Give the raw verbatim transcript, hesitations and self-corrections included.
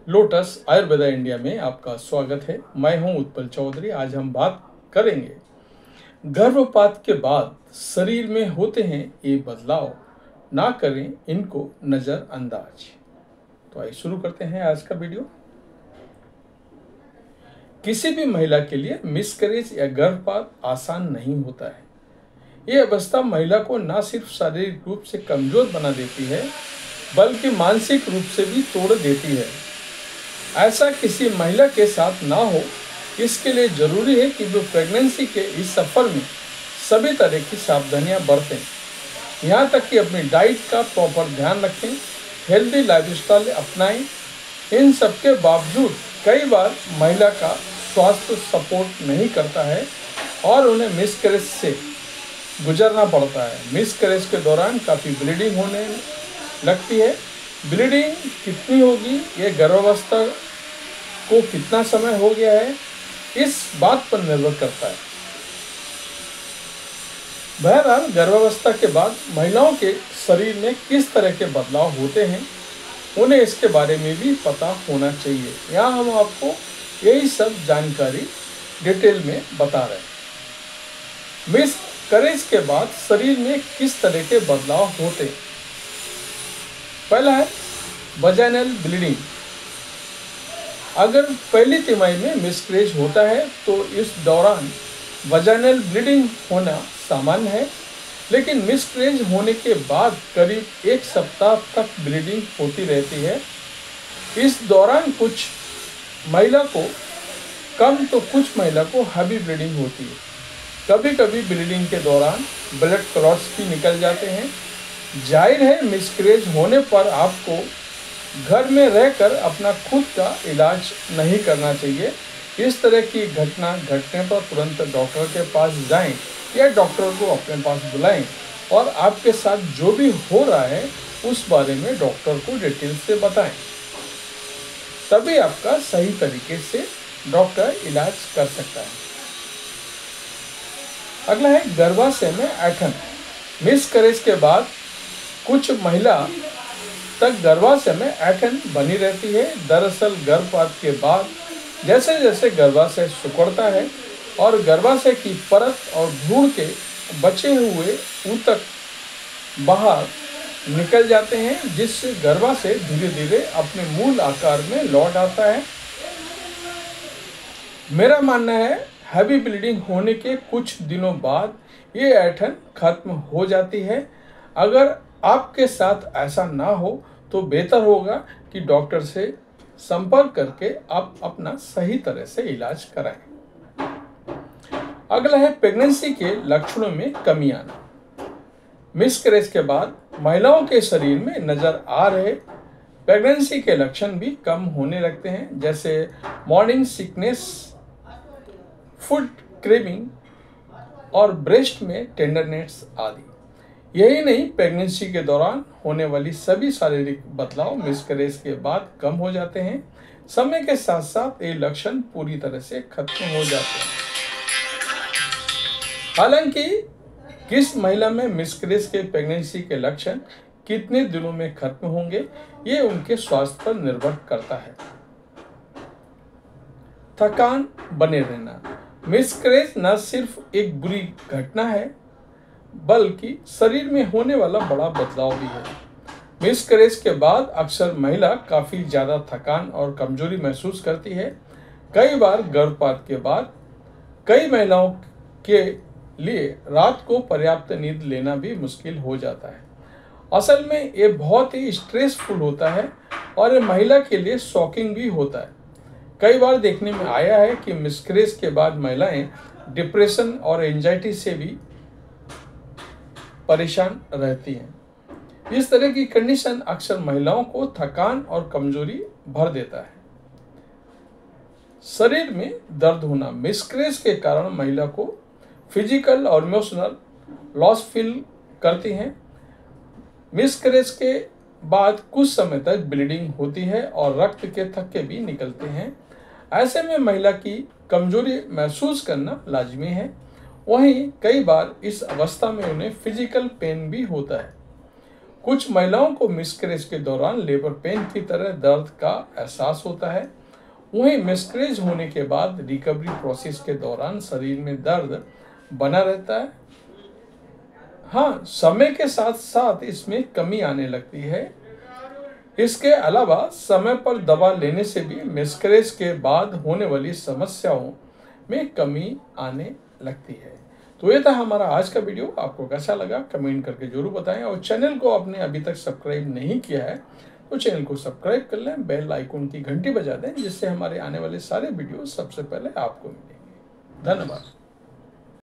Lotus Ayurveda India में आपका स्वागत है। मैं हूं उत्पल चौधरी। आज हम बात करेंगे गर्भपात के बाद शरीर में होते हैं ये बदलाव, ना करें इनको नज़रअंदाज। तो आइए शुरू करते हैं आज का वीडियो। किसी भी महिला के लिए मिसकैरेज या गर्भपात आसान नहीं होता है। ये अवस्था महिला को न सिर्फ शारीरिक रूप से कमजोर बना देती है बल्कि मानसिक रूप से भी तोड़ देती है। ऐसा किसी महिला के साथ ना हो, इसके लिए जरूरी है कि वो प्रेगनेंसी के इस सफर में सभी तरह की सावधानियां बरतें। यहाँ तक कि अपनी डाइट का प्रॉपर ध्यान रखें, हेल्दी लाइफस्टाइल अपनाएं। इन सब के बावजूद कई बार महिला का स्वास्थ्य सपोर्ट नहीं करता है और उन्हें मिसकैरेज से गुजरना पड़ता है। मिसकैरेज के दौरान काफ़ी ब्लीडिंग होने लगती है। ब्लीडिंग कितनी होगी, ये गर्भावस्था को कितना समय हो गया है, इस बात पर निर्भर करता है। बहरहाल गर्भावस्था के बाद महिलाओं के शरीर में किस तरह के बदलाव होते हैं, उन्हें इसके बारे में भी पता होना चाहिए। यहाँ हम आपको यही सब जानकारी डिटेल में बता रहे हैं। मिसकैरेज के बाद शरीर में किस तरह के बदलाव होते हैं। पहला है वजाइनल ब्लीडिंग। अगर पहली तिमाही में मिसकैरेज होता है तो इस दौरान वजाइनल ब्लीडिंग होना सामान्य है, लेकिन मिसकैरेज होने के बाद करीब एक सप्ताह तक ब्लीडिंग होती रहती है। इस दौरान कुछ महिला को कम तो कुछ महिला को हैवी ब्लीडिंग होती है। कभी कभी ब्लीडिंग के दौरान ब्लड क्लॉट्स भी निकल जाते हैं। जाहिर है मिसकैरेज होने पर आपको घर में रहकर अपना खुद का इलाज नहीं करना चाहिए। इस तरह की घटना घटने पर तुरंत डॉक्टर के पास जाएं या डॉक्टर को अपने पास बुलाएं और आपके साथ जो भी हो रहा है उस बारे में डॉक्टर को डिटेल से बताएं। तभी आपका सही तरीके से डॉक्टर इलाज कर सकता है। अगला है गर्भाशय में ऐंठन। मिसकैरेज के बाद कुछ महिला तक गर्भाशय में ऐंठन बनी रहती है। दरअसल गर्भपात के बाद जैसे जैसे गर्भाशय सिकुड़ता है और गर्भाशय की परत और भ्रूण के बचे हुए ऊतक बाहर निकल जाते हैं, जिससे गर्भाशय धीरे धीरे अपने मूल आकार में लौट आता है। मेरा मानना है हैवी ब्लीडिंग होने के कुछ दिनों बाद ये ऐंठन खत्म हो जाती है। अगर आपके साथ ऐसा ना हो तो बेहतर होगा कि डॉक्टर से संपर्क करके आप अपना सही तरह से इलाज कराएं। अगला है प्रेगनेंसी के लक्षणों में कमी आना। मिसकैरेज के बाद महिलाओं के शरीर में नजर आ रहे प्रेगनेंसी के लक्षण भी कम होने लगते हैं, जैसे मॉर्निंग सिकनेस, फूड क्रेविंग और ब्रेस्ट में टेंडरनेस आदि। यही नहीं, प्रेगनेंसी के दौरान होने वाली सभी शारीरिक बदलाव मिसकैरेज के बाद कम हो जाते हैं। समय के साथ साथ ये लक्षण पूरी तरह से खत्म हो जाते हैं। हालांकि किस महिला में मिसकैरेज के प्रेगनेंसी के लक्षण कितने दिनों में खत्म होंगे, ये उनके स्वास्थ्य पर निर्भर करता है। थकान बने रहना। मिसकैरेज न सिर्फ एक बुरी घटना है बल्कि शरीर में होने वाला बड़ा बदलाव भी है। मिसकैरेज के बाद अक्सर महिला काफ़ी ज़्यादा थकान और कमजोरी महसूस करती है। कई बार गर्भपात के बाद कई महिलाओं के लिए रात को पर्याप्त नींद लेना भी मुश्किल हो जाता है। असल में ये बहुत ही स्ट्रेसफुल होता है और ये महिला के लिए शॉकिंग भी होता है। कई बार देखने में आया है कि मिसकैरेज के बाद महिलाएं डिप्रेशन और एंजाइटी से भी परेशान रहती हैं। इस तरह की कंडीशन अक्सर महिलाओं को थकान और कमजोरी भर देता है। शरीर में दर्द होना। मिसकैरेज के कारण महिला को फिजिकल और इमोशनल लॉस फील करती हैं। मिसकैरेज के बाद कुछ समय तक ब्लीडिंग होती है और रक्त के थक्के भी निकलते हैं। ऐसे में महिला की कमजोरी महसूस करना लाजमी है। वहीं कई बार इस अवस्था में उन्हें फिजिकल पेन भी होता है। कुछ महिलाओं को मिसकैरेज के दौरान लेबर पेन की तरह दर्द का एहसास होता है। वहीं मिसकैरेज होने के बाद रिकवरी प्रोसेस के दौरान शरीर में दर्द बना रहता है। हाँ, समय के साथ साथ इसमें कमी आने लगती है। इसके अलावा समय पर दवा लेने से भी मिसकैरेज के बाद होने वाली समस्याओं में कमी आने लगती है। तो ये था हमारा आज का वीडियो। आपको कैसा लगा कमेंट करके जरूर बताएं, और चैनल को आपने अभी तक सब्सक्राइब नहीं किया है तो चैनल को सब्सक्राइब कर लें, बेल आइकन की घंटी बजा दें, जिससे हमारे आने वाले सारे वीडियो सबसे पहले आपको मिलेंगे। धन्यवाद।